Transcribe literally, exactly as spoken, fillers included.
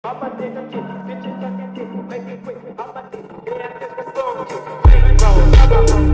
I'm a nigga kid, bitches sucking dick, make it quick. I'm a nigga, yeah, I just a song.